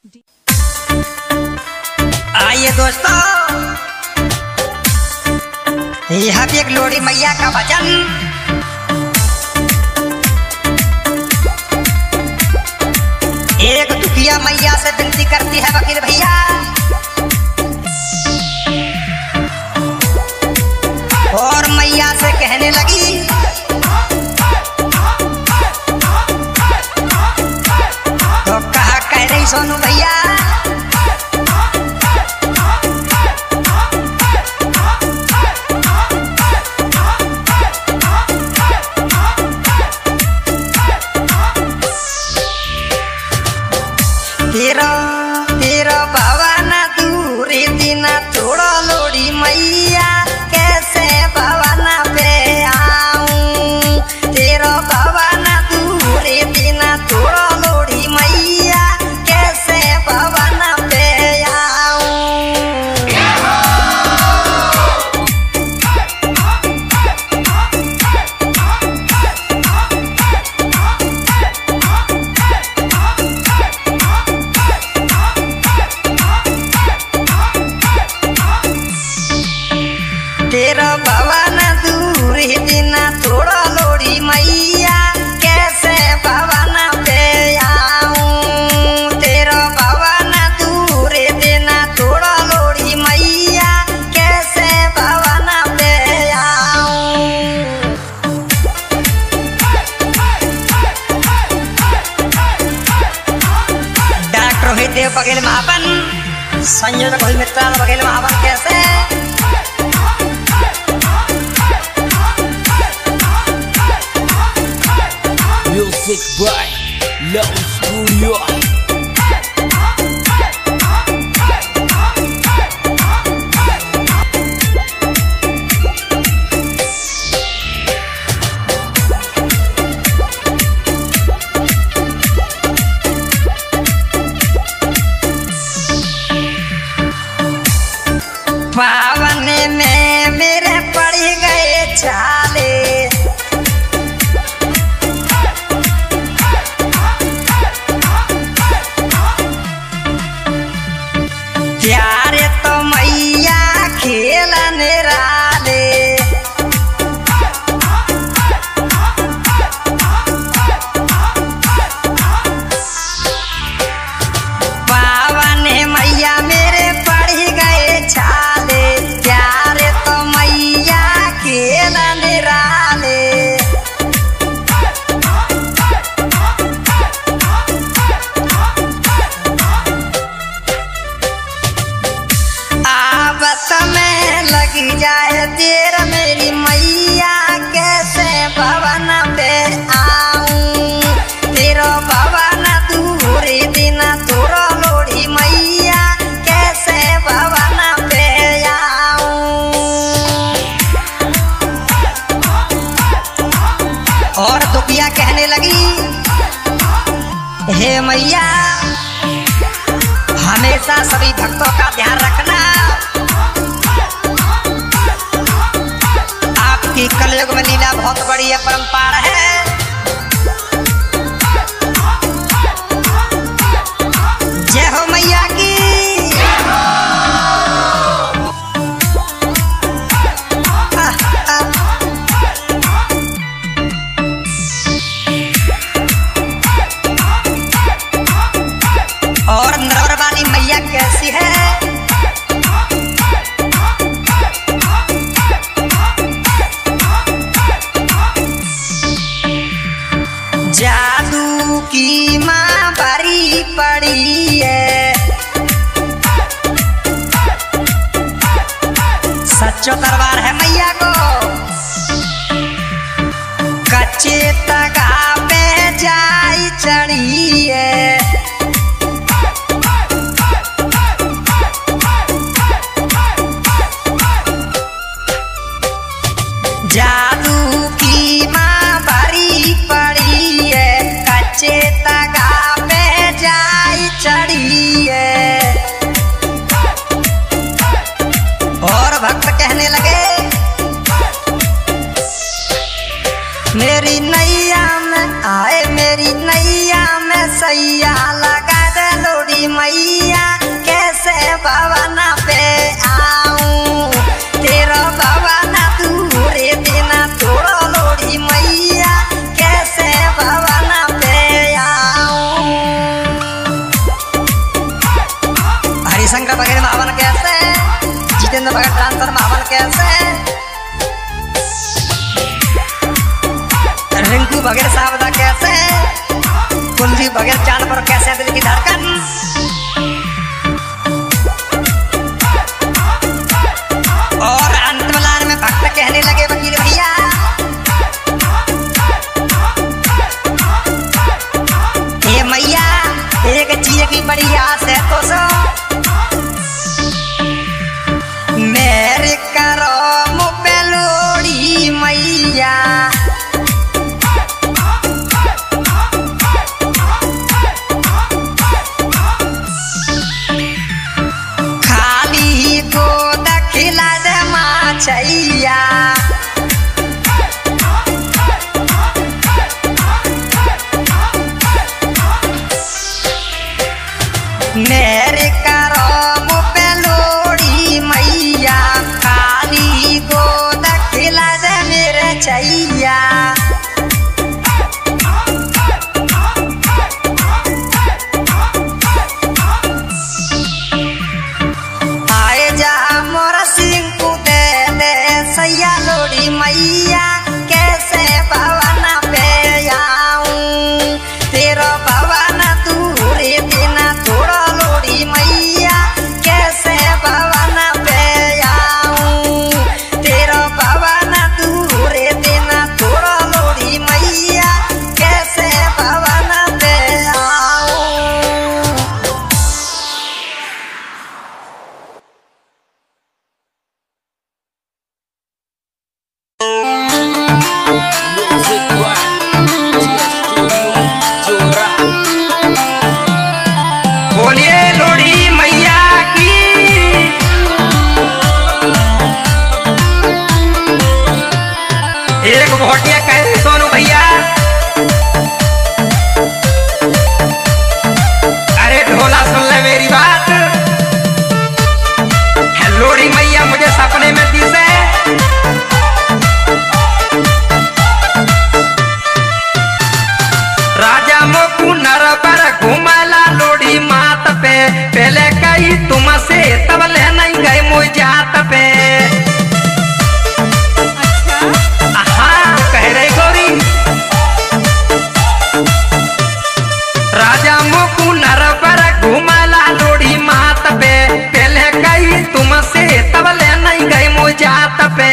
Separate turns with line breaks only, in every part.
आइए दोस्तों, यह भी एक लोरी मैया का भजन। एक दुखिया मैया से विनती करती है वकील भैया, और मैया से कहने लगी, तो कहा कह रही सोनू भैया, तेरा भवन दूर दिन थोड़ा लोड़ी मैया, कैसे भवन पे आऊं। तेरा भवन दूर दिन थोड़ा लोड़ी मैया, कैसे भवन पे आऊं। तेरा भवन दूर दिन थोड़ा लोड़ी मैया, कैसे भवन पे आऊं। तेरा भवन दूर दिन थोड़ा लोड़ी मैया, कैसे भवन पे आऊं। डॉक्टर रोहित देव बघेल महापन, संयोजक हुई मित्रा बघेल महापन, कैसे
Music by Love Studio.
पावन में मेरे पड़ गए छाले, प्यारे तो मैया खेलने राले। पावन मैया मेरे पड़ गए छाले, प्यारे तो मैया खेलने राले। में लगी जाए देर मेरी मैया, कैसे भवन पे आऊं। तेरा भवन दूर दिन थोड़ा लोड़ी मैया, कैसे भवन पे आऊं। और दुखिया कहने लगी, हे मैया हमेशा सभी भक्तों का ध्यान रखना। आपकी कलयुग में लीला बहुत बड़ी है, परंपार है। जय हो मैया की। और नरवाली मैया कैसी है, जादू की माँ बड़ी पड़ी है, सच्चो दरबार है मैया को। कच्चे तगा पे जाई चढ़ी है, जादू की माँ बड़ी पड़ी है, कच्चे तगा पे जाई चढ़ी है। और भक्त कहने लगे, मेरी नैया में आए, मेरी नैया में सैया लगा दे लोड़ी मैया। हरिशंकर बघेल महावन कैसे, जितेंद्र बघेल ट्रांसफर महावन कैसे, रिंकू बघेल सावदा कैसे, कुलदीप बघेल चांद पर कैसे दिल की धड़कन। और अंत में भक्त कहने लगे वकील भैया, ये मैया एक चीज की बड़ी आस है तो सो मेरे करो मुझे लोड़ी मैया, खाली गोद खिला दे माचैया, मेरे करो मुझे लोड़ी मैया, खाली गोद खिला दे मेरे चैया। आए जा मोरा सिंह को दे दे सैया लोड़ी मैया, कैसे भवन पे आऊं तेरा भवन दूरे बिना थोड़ा लोड़ी मैया, कैसे भवन पे आऊं तेरा भवन दूरे बिना थोड़ा लोड़ी मैया, कैसे भवन पे आऊं।
Music by Studio Jora.
बोलिए लोड़ी मैया की, एक भोटिया कहे सोनू भैया, अरे ढोला सुन ले मेरी बात, लोड़ी मैया मुझे सपने में दिसे, राजा मोकू नर पर घुमला लोड़ी मात पे, पहले कही तुमसे तब ले नहीं गए मुझ जात पे। हाँ कह रही गौरी, राजा मोकू नर पर घुमला लोड़ी मात पे, पहले कही तुमसे तब ले नहीं गए मुझ जात पे।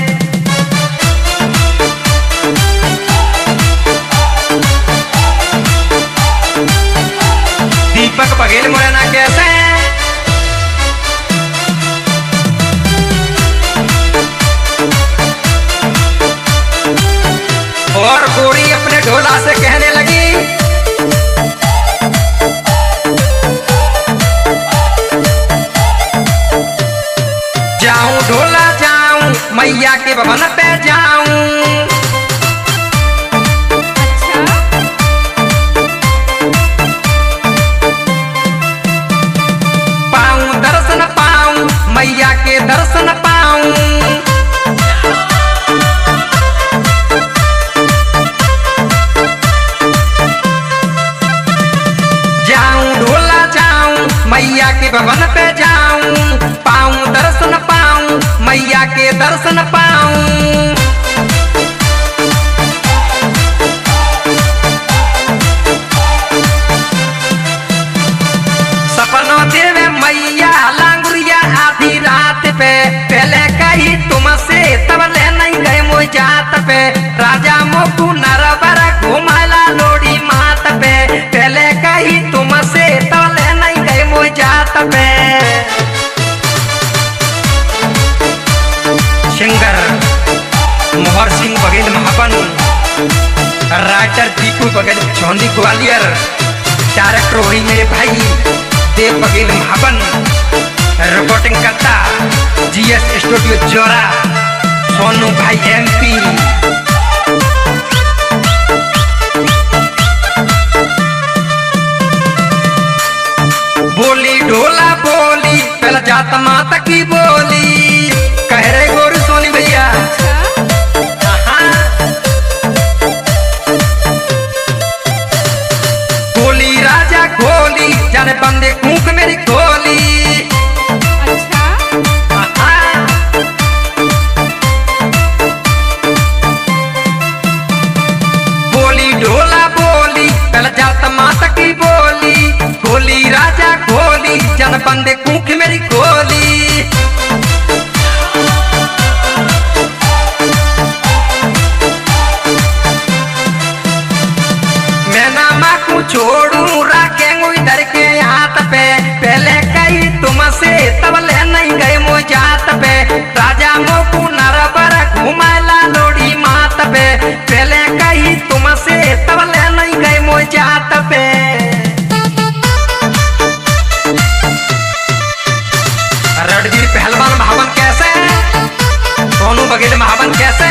दीपक बघेल मुरैना कैसे, और गोरी अपने ढोला से कहने लगी, जाऊं ढोला जाऊं मैया के भवन पे जाऊं, मैया के दर्शन पाऊं, जाऊं ढोला जाऊं मैया के भवन पे जाऊं, पाऊं दर्शन पाऊं मैया के दर्शन पाऊं। सपनों देवे मैया लांगुरिया आधी रात पे, पहले कही तुमसे तब ले नहीं गए मुझ जात पे, राजा मोकू नरबर घुमला लोड़ी मात पे, पहले कही तुमसे तब ले नहीं गए मुझ जात पे। Singer Mohar Singh Baghel Mahavan, writer Deepu Baghel Chaundi Gwalior, director वही मेरे भाई देव बघेल महावन, रिपोर्टिंग करता जीएस स्टूडियो जोरा, सोनू भाई एमपी। बोली ढोला बोली पहला जात माता की बोली, कह रहे गोरू सोनी भैया। गोली राजा गोली जाने बंदे कूक मेरी गोली, बंद कूख मेरी गोली। मैं ना माँ को छोड़ू रखेंगे इधर के हाथ पे, पहले कही तुमसे तब ले नहीं गए मो जात पे। राजा मोकू नरबर घुमाला लोड़ी मात पे, पहले कही तुमसे तब ले नहीं गए मो जात पे। रणवीर पहलवान महावन कैसे, सोनू बघेल महावन कैसे।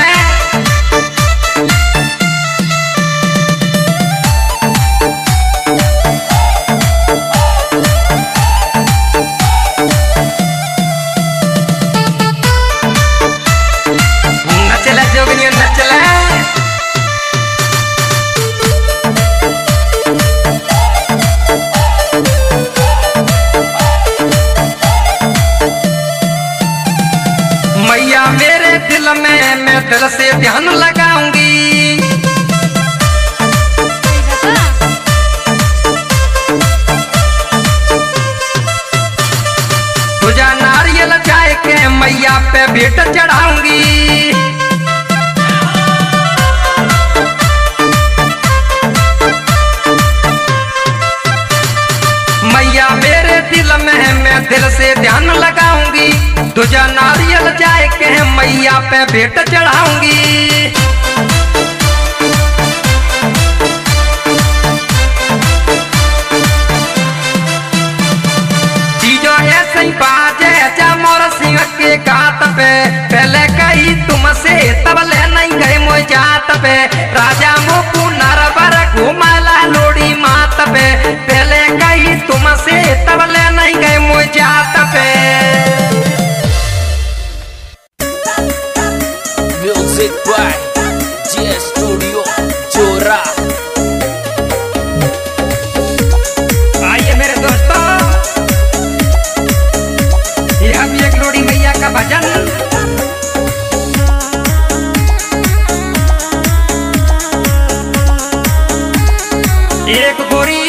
नचले जोगनिया नचले। मैया मेरे दिल में मैं दिल से ध्यान लगाऊंगी। तुझा नारियल जाए के मैया पे भेंट चढ़ाऊंगी। मैया मेरे दिल में मैं दिल से ध्यान लगाऊंगी। तुझा नारियल जाए के मैया पे भेंट चढ़ाऊंगी। चीजों ऐसे ही बाजे मोर सिंह के गात पे, पहले कही तुमसे तब ले नहीं गए मो जात पे। राजा मोकू नरबर घुमाला लोड़ी मात पे, पहले कही तुमसे तब ले नहीं गए मो जात पे।
Music by GS Studio जोरा।
आइए मेरे दोस्तों, यह भी एक लोड़ी मैया का भजन। एक गोरी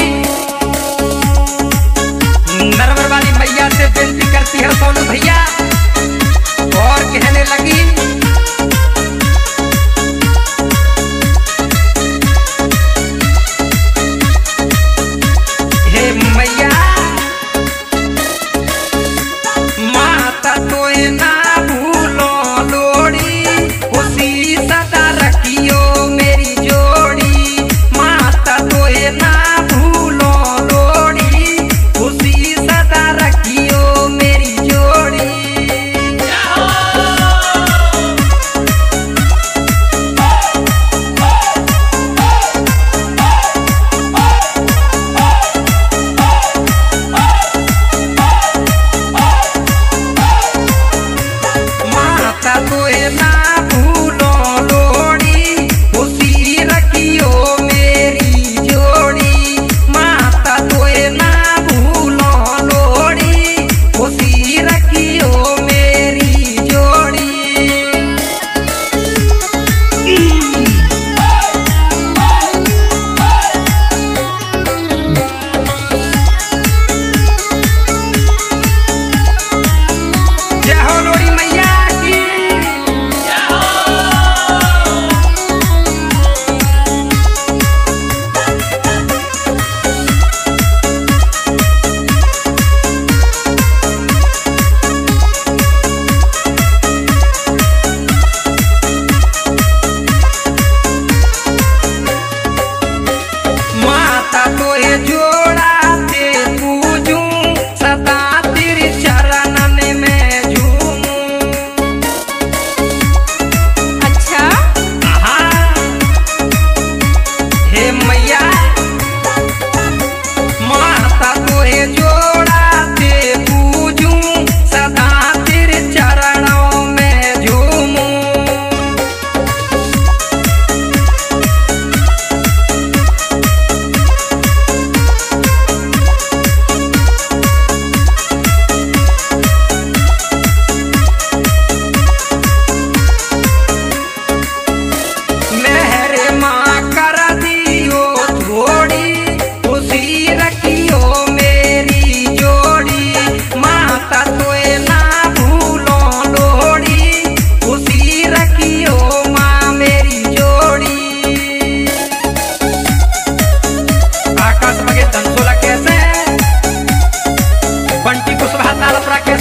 नरवर वाली मैया से विनती करती है सोनू भैया, और कहने लगी हे मैया माता तोए ना भूलो लोड़ी, उसी सदा रखियो मेरी जोड़ी। माता तोए ना भूलो लोड़ी, उसी सदा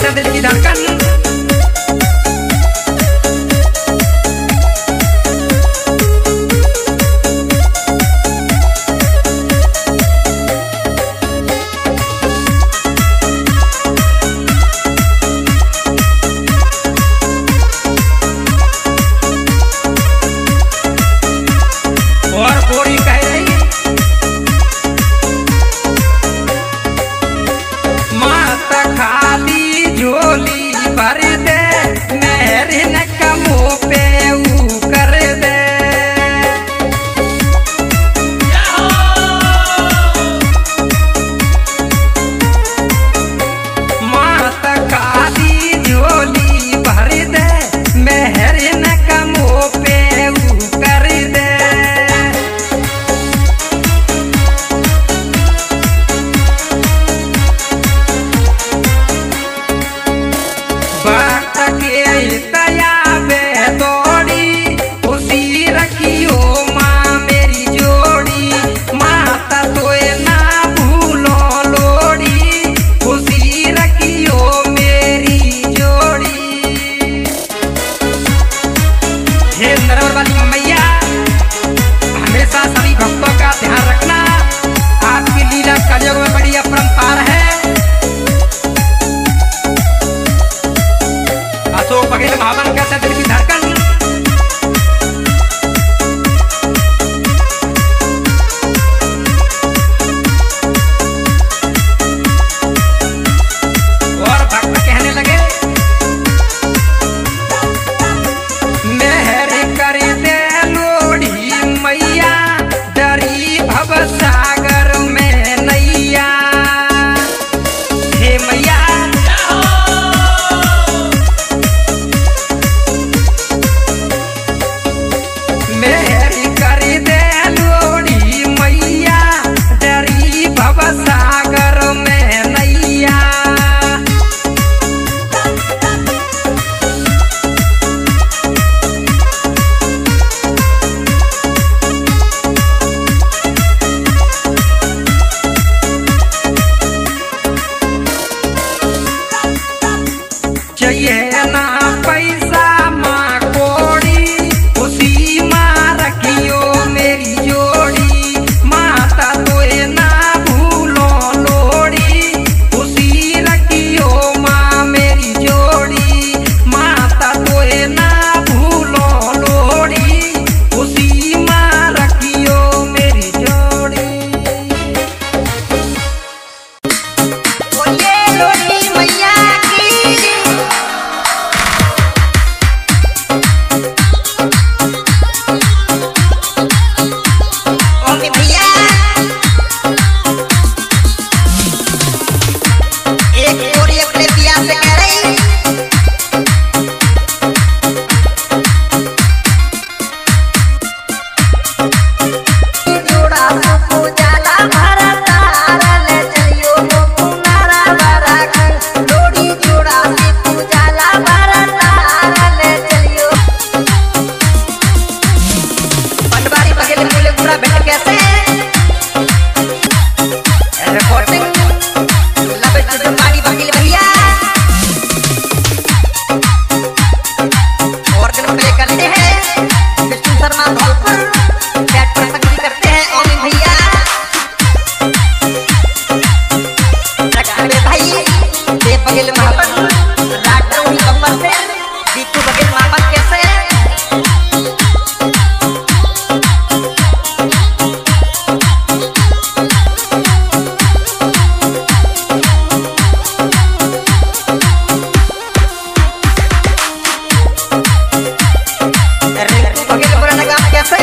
कैसे दिल की धड़कन। और गोरी कह रही माता खाली झोली भर दे मेरे न कमो पे ऊ कर दे। माता खाली झोली भर दे मेरे न कमो पे ऊ कर दे। बाट के तया बे दौड़ी उसी रखियो माँ मेरी जोड़ी। माता तोए ना भूलो लोड़ी उसी रखियो मेरी जोड़ी। हे नरवर वाली मैया हमेशा सभी भक्तों का ध्यान रखना। आपकी लीला कलयुग में बड़ी अपरंपार है। अशोक बघेल महावन कैसे दिल की धड़कन। और भक्त कहने लगे मेहर कर दे लोड़ी मैया डरी भव सागर में नैया। हे मैया मेहर कर दे लोड़ी मैया डरी भव सागर में नैया। चाहिए ना पैसा माँ कोड़ी उसी माँ रखियो मेरी जोड़ी। माता तोए ना भूलो लोड़ी उसी रखियो माँ मेरी जोड़ी। माता तोए ना भूलो लोड़ी उसी माँ रखियो मेरी जोड़ी।
बोलिए लोड़ी मैया की। ओमी भैया एक गोरी अपने पिया से कह रही जोड़ा को जाला भरा तारा ले चलियो मुनारा भरा लोड़ी जोड़ा को जाला भरा तारा ले चलियो। पटवारी बघेल बोले पूरा बैठ कैसे रिपोर्टिंग लबे चुटमारी बघेल भैया। और दिन प्ले करते हैं विष्णु शर्मा धौलपुर बैट पर संगीत करते हैं ओमी भैया। रखड़े भाई देव बघेल महापन राठौर ही बम्बर से दीपू बघेल महापन कैसे। रिंकू बघेल बुरा लगा कैसे।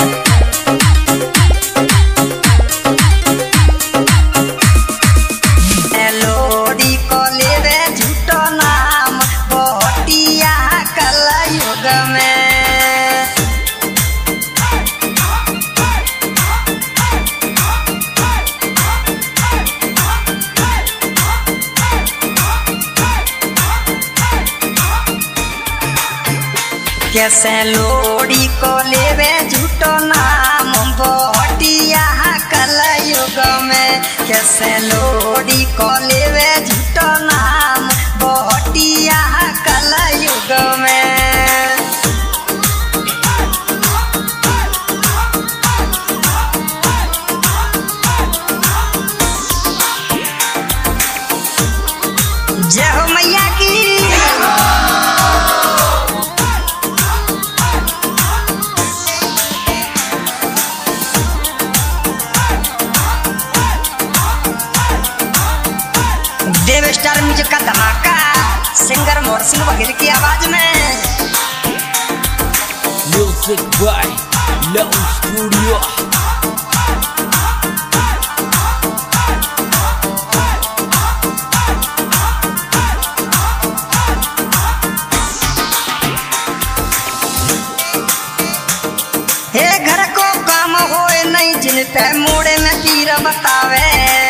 लोड़ी को लेवे झूठो नाम बहटिया कलयुग में। कैसे लोड़ी को लेवे झूठो नाम बहटिया कलयुग में। कैसे लोड़ी को लेवे झूठो नाम बहटिया देव स्टार म्यूजिक का धमाका सिंगर मोर सिंह वगैरह की आवाज में।
Music by love studio.
हे घर को काम होए नहीं जिन पे मोड़े में पीर बतावे,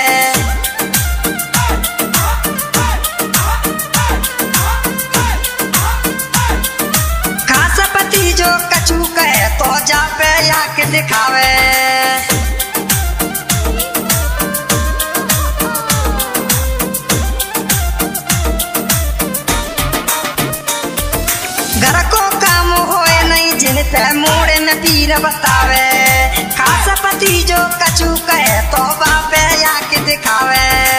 खास पति जो कछु कहे तो जा पे आके दिखावे। घर को काम होए नहीं जिन पे मोड़े में पीर बतावे, खास पति जो कछु कहे तो बापे आके दिखावे।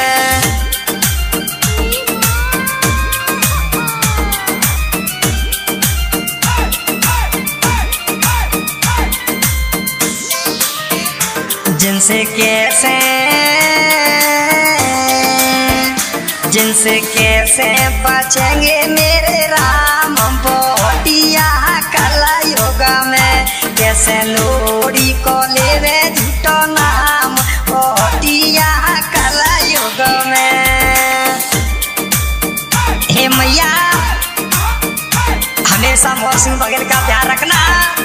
जिनसे कैसे बचेंगे मेरे राम, बोटिया कला योग में कैसे लोड़ी को लेवे झूठो नाम, बोटिया कला योग में। हे मैया हमेशा मोर सिंह बघेल का ध्यान रखना।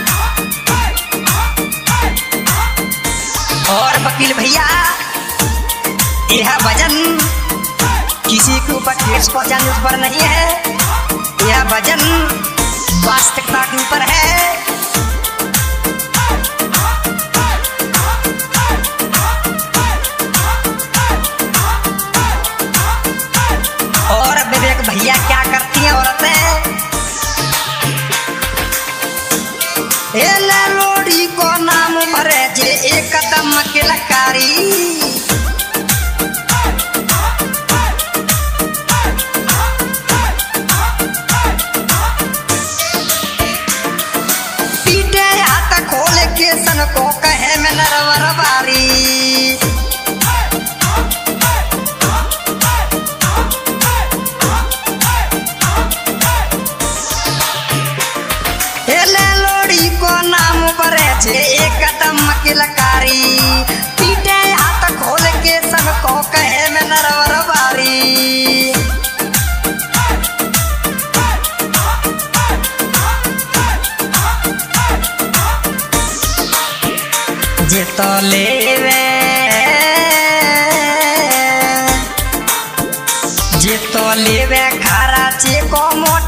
और वकील भैया यह भजन किसी के ऊपर ठेस पहुंचाने पर नहीं है, यह भजन वास्तविकता के ऊपर है। और विवेक भैया क्या करती हैं औरतें, लोड़ी को नाम भरे जे एक कदम के लकारी, सन को कहे में नरवर बारी। लोड़ी को नाम बरे जे एक कदम की लकारी, पीटे हाथ खोल के सन को कहे में नरवर बारी। जे तो लेवे खारा चे को मोट